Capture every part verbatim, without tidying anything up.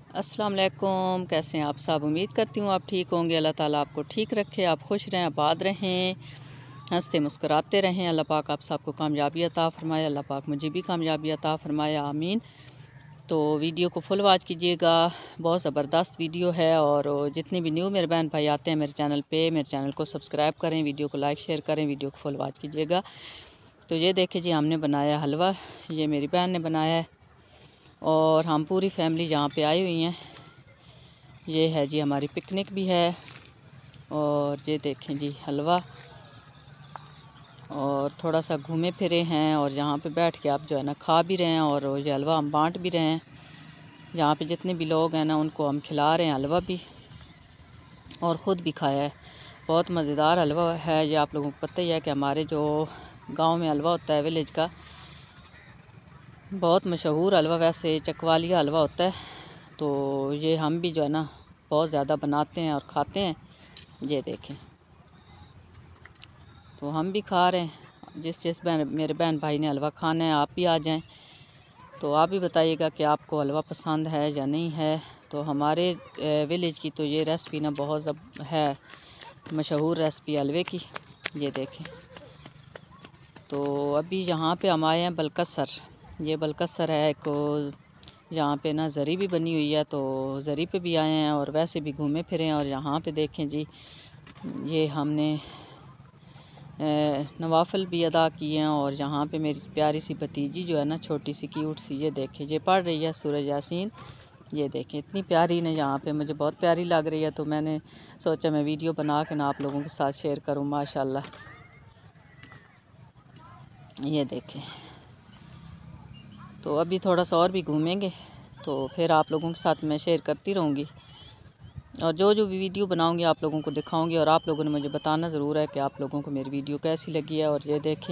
अस्सलाम वालेकुम। कैसे हैं आप सब? उम्मीद करती हूँ आप ठीक होंगे। अल्लाह ताला आपको ठीक रखे, आप खुश रहें, आबाद रहें, हंसते मुस्कुराते रहें। अल्लाह पाक आप सबको कामयाबी अता फ़रमाए। अल्लाह पाक मुझे भी कामयाबी अता फ़रमाए, आमीन। तो वीडियो को फुल वॉच कीजिएगा, बहुत ज़बरदस्त वीडियो है। और जितने भी न्यू मेरे बहन भाई आते हैं मेरे चैनल पे, मेरे चैनल को सब्सक्राइब करें, वीडियो को लाइक शेयर करें, वीडियो को फुल वॉच कीजिएगा। तो ये देखिए जी, हमने बनाया हलवा, ये मेरी बहन ने बनाया है और हम पूरी फैमिली यहाँ पे आई हुई हैं। ये है जी, हमारी पिकनिक भी है। और ये देखें जी हलवा, और थोड़ा सा घूमे फिरे हैं और यहाँ पे बैठ के आप जो है ना खा भी रहे हैं और ये हलवा हम बांट भी रहे हैं। यहाँ पे जितने भी लोग हैं ना उनको हम खिला रहे हैं हलवा भी, और ख़ुद भी खाया है। बहुत मज़ेदार हलवा है। ये आप लोगों को पता ही है कि हमारे जो गांव में हलवा होता है विलेज का, बहुत मशहूर हलवा, वैसे चकवालिया हलवा होता है। तो ये हम भी जो है ना बहुत ज़्यादा बनाते हैं और खाते हैं। ये देखें, तो हम भी खा रहे हैं। जिस जिस बहन मेरे बहन भाई ने हलवा खाना है आप भी आ जाएं। तो आप भी बताइएगा कि आपको हलवा पसंद है या नहीं है। तो हमारे विलेज की तो ये रेसिपी ना बहुत है मशहूर रेसिपी हलवे की। ये देखें, तो अभी यहाँ पे हम आए हैं बलकसर। ये बलकसर है एक, यहाँ पे ना ज़री भी बनी हुई है, तो ज़री पे भी आए हैं और वैसे भी घूमे फिरे हैं। और यहाँ पे देखें जी, ये हमने नवाफिल भी अदा किए हैं। और यहाँ पे मेरी प्यारी सी भतीजी जो है ना, छोटी सी क्यूट सी, ये देखें, ये पढ़ रही है सूरह यासीन। ये देखें, इतनी प्यारी ने यहाँ पे, मुझे बहुत प्यारी लग रही है। तो मैंने सोचा मैं वीडियो बना के ना आप लोगों के साथ शेयर करूँ। माशाल्लाह, ये देखें। तो अभी थोड़ा सा और भी घूमेंगे, तो फिर आप लोगों के साथ मैं शेयर करती रहूँगी और जो जो भी वीडियो बनाऊँगी आप लोगों को दिखाऊँगी। और आप लोगों ने मुझे बताना ज़रूर है कि आप लोगों को मेरी वीडियो कैसी लगी है। और ये देखें,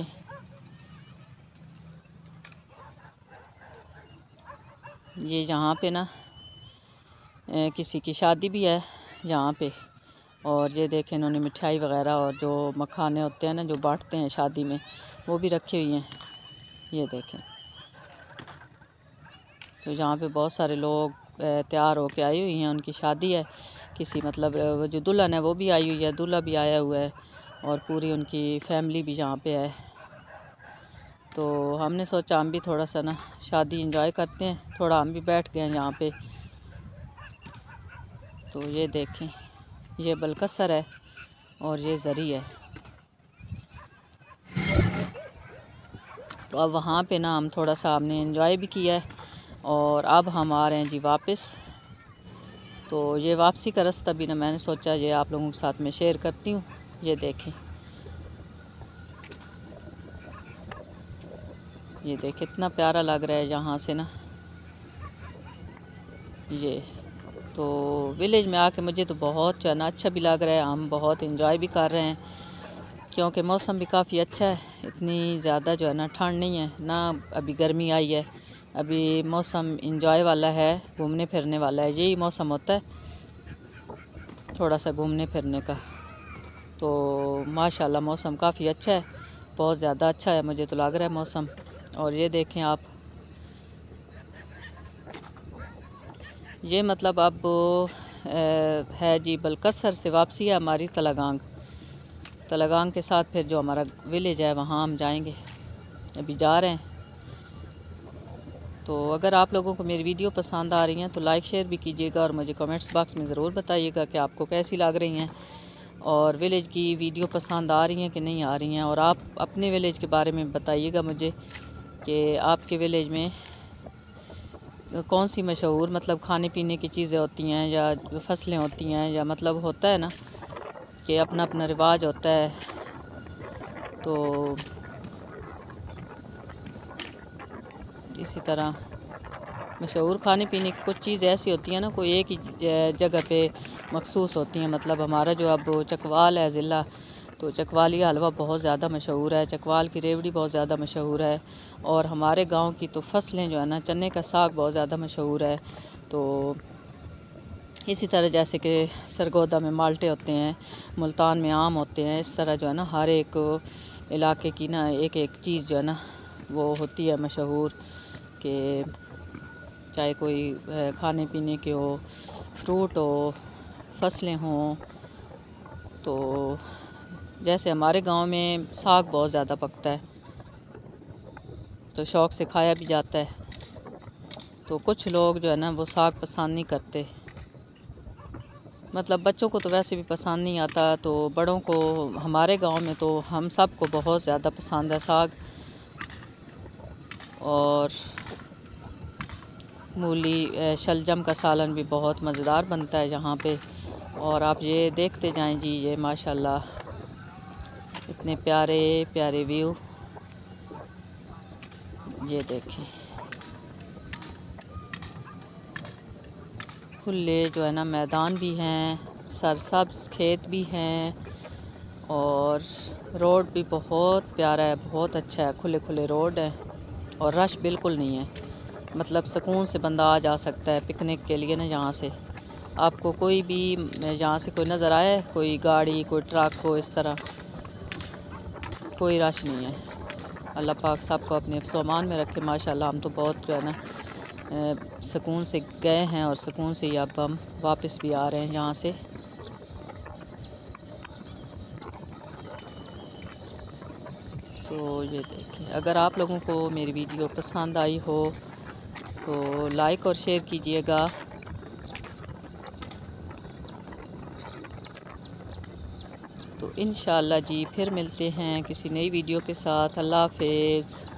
ये यहाँ पे ना ए, किसी की शादी भी है यहाँ पे। और ये देखें, इन्होंने मिठाई वगैरह और जो मखाने होते हैं ना जो बांटते हैं शादी में, वो भी रखे हुए हैं। ये देखें, तो यहाँ पे बहुत सारे लोग तैयार होके आई हुई हैं, उनकी शादी है किसी, मतलब वो जो दुल्हन है वो भी आई हुई है, दूल्हा भी आया हुआ है और पूरी उनकी फैमिली भी यहाँ पे है। तो हमने सोचा हम भी थोड़ा सा ना शादी एंजॉय करते हैं, थोड़ा हम भी बैठ गए हैं यहाँ पे। तो ये देखें, ये बलकसर है और ये ज़री है। तो अब वहाँ पे ना हम थोड़ा सा हमने एंजॉय भी किया है और अब हम आ रहे हैं जी वापस। तो ये वापसी का रास्ता भी ना मैंने सोचा ये आप लोगों के साथ में शेयर करती हूँ। ये देखें, ये देखें, इतना प्यारा लग रहा है यहाँ से ना। ये तो विलेज में आके मुझे तो बहुत जो है ना अच्छा भी लग रहा है, हम बहुत एंजॉय भी कर रहे हैं क्योंकि मौसम भी काफ़ी अच्छा है। इतनी ज़्यादा जो है ना ठंड नहीं है ना, अभी गर्मी आई है। अभी मौसम एंजॉय वाला है, घूमने फिरने वाला है। यही मौसम होता है थोड़ा सा घूमने फिरने का। तो माशाल्लाह मौसम काफ़ी अच्छा है, बहुत ज़्यादा अच्छा है मुझे तो लग रहा है मौसम। और ये देखें आप, ये मतलब अब है जी बलकसर से वापसी है हमारी तलागांग। तलागांग के साथ फिर जो हमारा विलेज है वहाँ हम जाएंगे, अभी जा रहे हैं। तो अगर आप लोगों को मेरी वीडियो पसंद आ रही हैं तो लाइक शेयर भी कीजिएगा और मुझे कमेंट्स बॉक्स में ज़रूर बताइएगा कि आपको कैसी लग रही हैं और विलेज की वीडियो पसंद आ रही हैं कि नहीं आ रही हैं। और आप अपने विलेज के बारे में बताइएगा मुझे कि आपके विलेज में कौन सी मशहूर मतलब खाने पीने की चीज़ें होती हैं या फसलें होती हैं, या मतलब होता है ना कि अपना अपना रिवाज होता है। तो इसी तरह मशहूर खाने पीने की कुछ चीज़ ऐसी होती हैं ना, कोई एक ही जगह पे मखसूस होती हैं। मतलब हमारा जो अब चकवाल है ज़िला, तो चकवालिया हलवा बहुत ज़्यादा मशहूर है, चकवाल की रेवड़ी बहुत ज़्यादा मशहूर है। और हमारे गांव की तो फसलें जो है ना, चने का साग बहुत ज़्यादा मशहूर है। तो इसी तरह जैसे कि सरगोदा में माल्टे होते हैं, मुल्तान में आम होते हैं, इस तरह जो है ना हर एक इलाके की ना एक एक चीज़ जो है ना वो होती है मशहूर। कि चाहे कोई अ, खाने पीने के हो, फ्रूट हो, फसलें हों। तो जैसे हमारे गांव में साग बहुत ज़्यादा पकता है, तो शौक़ से खाया भी जाता है। तो कुछ लोग जो है ना वो साग पसंद नहीं करते, मतलब बच्चों को तो वैसे भी पसंद नहीं आता, तो बड़ों को हमारे गांव में तो हम सब को बहुत ज़्यादा पसंद है साग। और मूली शलजम का सालन भी बहुत मज़ेदार बनता है यहाँ पे। और आप ये देखते जाएं जी, ये माशाल्लाह इतने प्यारे प्यारे व्यू, ये देखें। खुले जो है ना मैदान भी हैं, सरसब्ज़ खेत भी हैं, और रोड भी बहुत प्यारा है, बहुत अच्छा है। खुले खुले रोड है और रश बिल्कुल नहीं है, मतलब सुकून से बंदा आ जा सकता है पिकनिक के लिए ना। यहाँ से आपको कोई भी यहाँ से कोई नज़र आए, कोई गाड़ी कोई ट्रक हो, इस तरह कोई रश नहीं है। अल्लाह पाक सबको अपने सामान में रखे। माशाल्लाह हम तो बहुत जो है ना सुकून से गए हैं और सुकून से ही अब हम वापस भी आ रहे हैं यहाँ से। तो ये देखिए, अगर आप लोगों को मेरी वीडियो पसंद आई हो तो लाइक और शेयर कीजिएगा। तो इंशाअल्लाह जी फिर मिलते हैं किसी नई वीडियो के साथ। अल्लाह हाफ़िज़।